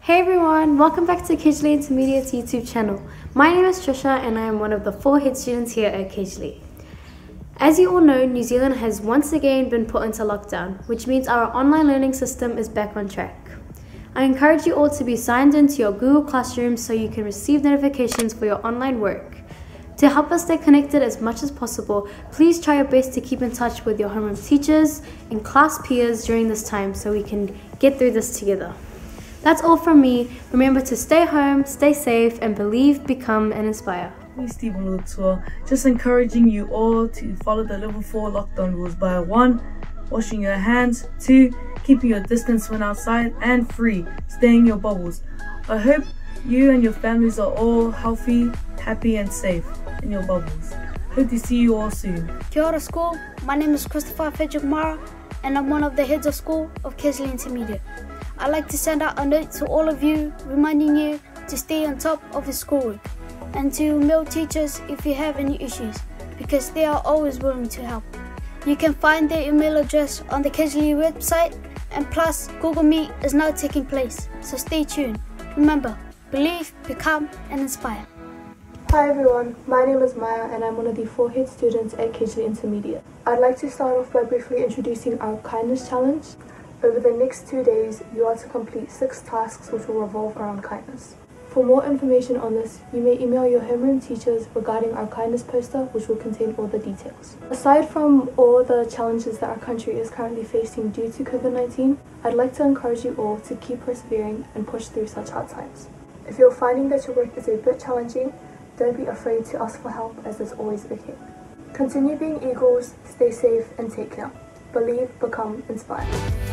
Hey everyone, welcome back to Kijley Intermediate's YouTube channel. My name is Trisha and I am one of the 4 head students here at Kijley. As you all know, New Zealand has once again been put into lockdown, which means our online learning system is back on track. I encourage you all to be signed into your Google Classroom so you can receive notifications for your online work. To help us stay connected as much as possible, please try your best to keep in touch with your homeroom teachers and class peers during this time so we can get through this together. That's all from me. Remember to stay home, stay safe, and believe, become, and inspire. Me, Stephen Lutua, just encouraging you all to follow the level 4 lockdown rules by 1. Washing your hands, 2. Keeping your distance when outside, and 3. Staying in your bubbles. I hope you and your families are all healthy, happy, and safe in your bubbles. Hope to see you all soon. Kia ora school, my name is Christopher Fejumara and I'm one of the heads of school of Kijley Intermediate. I'd like to send out a note to all of you reminding you to stay on top of your schoolwork and to mail teachers if you have any issues because they are always willing to help. You can find their email address on the Kijley website, and plus Google Meet is now taking place, so stay tuned. Remember, believe, become and inspire. Hi everyone, my name is Maya and I'm one of the 4 head students at Kijley Intermediate. I'd like to start off by briefly introducing our kindness challenge. Over the next 2 days, you are to complete 6 tasks which will revolve around kindness. For more information on this, you may email your homeroom teachers regarding our kindness poster, which will contain all the details. Aside from all the challenges that our country is currently facing due to COVID-19, I'd like to encourage you all to keep persevering and push through such hard times. If you're finding that your work is a bit challenging, don't be afraid to ask for help, as there's always okay. Continue being eagles, stay safe and take care. Believe, become, inspire.